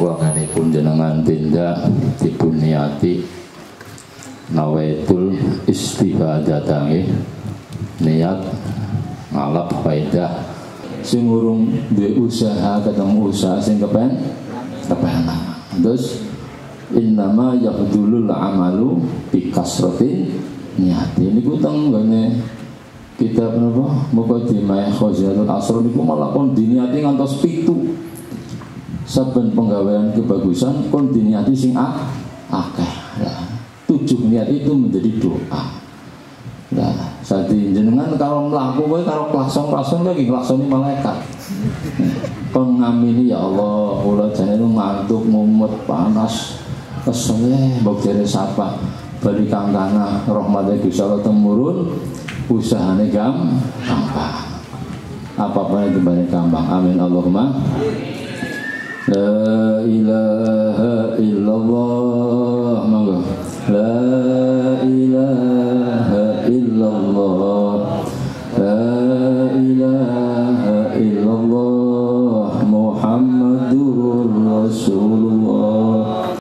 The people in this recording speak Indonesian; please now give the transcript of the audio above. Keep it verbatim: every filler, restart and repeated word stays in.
wanganipun jenengan tindak dipun niati nawaitul istifadatah niat ngalap faidah sing urung duwe usaha ketemu usaha sing kepen kepenak. Terus innama yahdulul amalu bi kasratin niati niku teng ngene kitab napa Muqaddimah Khazatul Asrar niku malah kon diniati ngantos pitu. Saben penggawean kebagusan kon diniati sing akeh. Nah, tujuh niat itu menjadi doa. Nah, saat jenengan kalau melaku kowe karo klasong-klasong lagi nglakoni malaikat. Kon ngamini ya Allah, kula jane ngantuk mumet panas kesel mbok jere sapa bali kang kana rahmate Gusti Allah temurun usahane gampang. Apa-apa itu gampang. Amin Allahumma. La ilaha illallah. Monggo. La ilaha illallah. La ilaha